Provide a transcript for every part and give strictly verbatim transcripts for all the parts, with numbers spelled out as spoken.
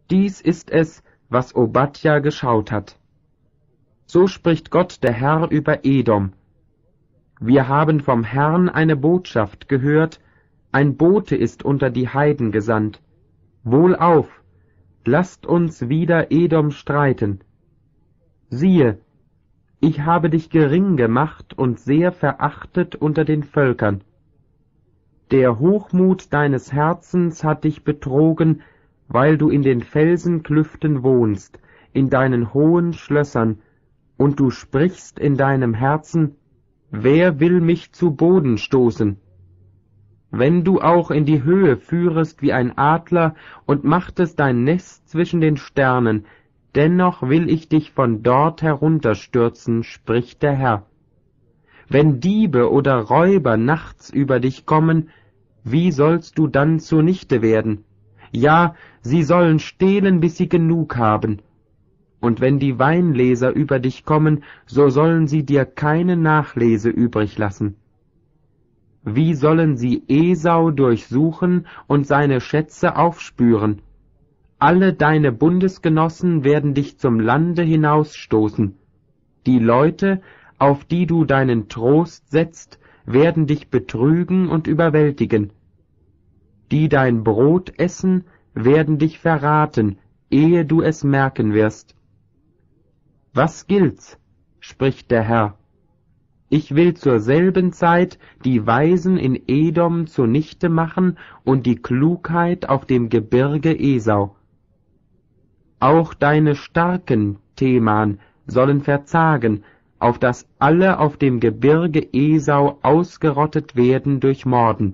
Dies ist es, was Obadja geschaut hat. So spricht Gott der Herr über Edom. Wir haben vom Herrn eine Botschaft gehört, ein Bote ist unter die Heiden gesandt. Wohlauf, lasst uns wider Edom streiten. Siehe, ich habe dich gering gemacht und sehr verachtet unter den Völkern. Der Hochmut deines Herzens hat dich betrogen, weil du in den Felsenklüften wohnst, in deinen hohen Schlössern, und du sprichst in deinem Herzen, wer will mich zu Boden stoßen? Wenn du auch in die Höhe führest wie ein Adler und machtest dein Nest zwischen den Sternen, dennoch will ich dich von dort herunterstürzen, spricht der Herr. Wenn Diebe oder Räuber nachts über dich kommen, wie sollst du dann zunichte werden? Ja, sie sollen stehlen, bis sie genug haben. Und wenn die Weinleser über dich kommen, so sollen sie dir keine Nachlese übrig lassen. Wie sollen sie Esau durchsuchen und seine Schätze aufspüren? Alle deine Bundesgenossen werden dich zum Lande hinausstoßen. Die Leute, auf die du deinen Trost setzt, werden dich betrügen und überwältigen. Die dein Brot essen, werden dich verraten, ehe du es merken wirst. Was gilt's, spricht der Herr? Ich will zur selben Zeit die Weisen in Edom zunichte machen und die Klugheit auf dem Gebirge Esau. Auch deine Starken, Teman, sollen verzagen, auf dass alle auf dem Gebirge Esau ausgerottet werden durch Morden.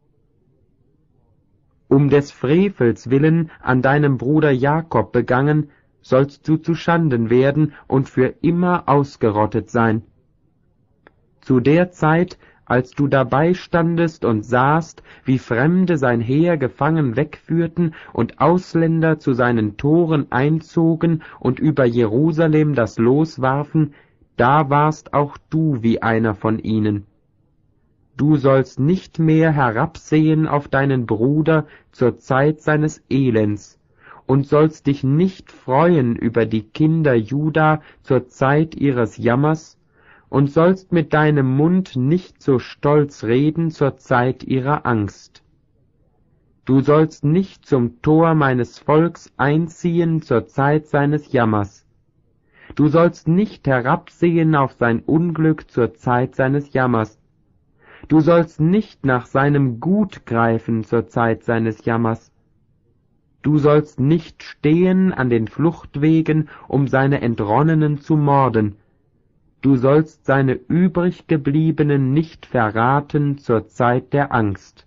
Um des Frevels willen an deinem Bruder Jakob begangen, sollst du zuschanden werden und für immer ausgerottet sein. Zu der Zeit, als du dabei standest und sahst, wie Fremde sein Heer gefangen wegführten und Ausländer zu seinen Toren einzogen und über Jerusalem das Los warfen, da warst auch du wie einer von ihnen. Du sollst nicht mehr herabsehen auf deinen Bruder zur Zeit seines Elends, und sollst dich nicht freuen über die Kinder Juda zur Zeit ihres Jammers, und sollst mit deinem Mund nicht so stolz reden zur Zeit ihrer Angst. Du sollst nicht zum Tor meines Volks einziehen zur Zeit seines Jammers. Du sollst nicht herabsehen auf sein Unglück zur Zeit seines Jammers. Du sollst nicht nach seinem Gut greifen zur Zeit seines Jammers. Du sollst nicht stehen an den Fluchtwegen, um seine Entronnenen zu morden. Du sollst seine übriggebliebenen nicht verraten zur Zeit der Angst.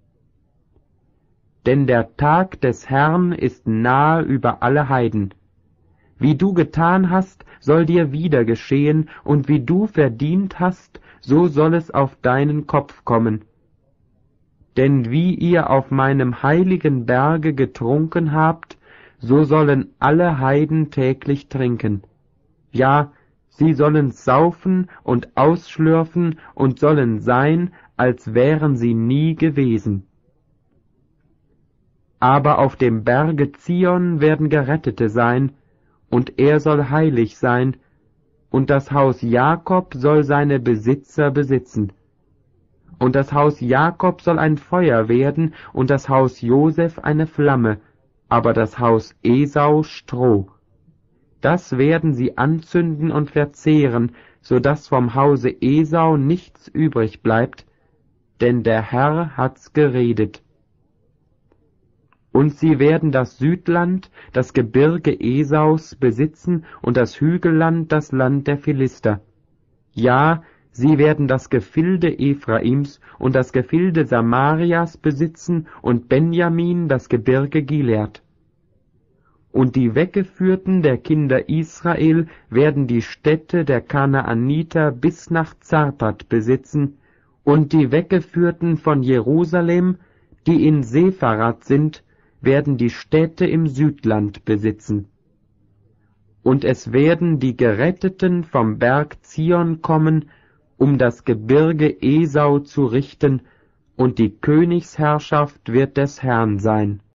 Denn der Tag des Herrn ist nahe über alle Heiden. Wie du getan hast, soll dir wieder geschehen, und wie du verdient hast, so soll es auf deinen Kopf kommen. Denn wie ihr auf meinem heiligen Berge getrunken habt, so sollen alle Heiden täglich trinken. Ja, sie sollen saufen und ausschlürfen und sollen sein, als wären sie nie gewesen. Aber auf dem Berge Zion werden Gerettete sein, und er soll heilig sein, und das Haus Jakob soll seine Besitzer besitzen. Und das Haus Jakob soll ein Feuer werden, und das Haus Joseph eine Flamme, aber das Haus Esau Stroh. Das werden sie anzünden und verzehren, so dass vom Hause Esau nichts übrig bleibt, denn der Herr hat's geredet. Und sie werden das Südland, das Gebirge Esaus, besitzen und das Hügelland, das Land der Philister. Ja, sie werden das Gefilde Ephraims und das Gefilde Samarias besitzen und Benjamin das Gebirge Gilead. Und die Weggeführten der Kinder Israel werden die Städte der Kanaaniter bis nach Zarpat besitzen, und die Weggeführten von Jerusalem, die in Sepharat sind, werden die Städte im Südland besitzen. Und es werden die Geretteten vom Berg Zion kommen, um das Gebirge Esau zu richten, und die Königsherrschaft wird des Herrn sein.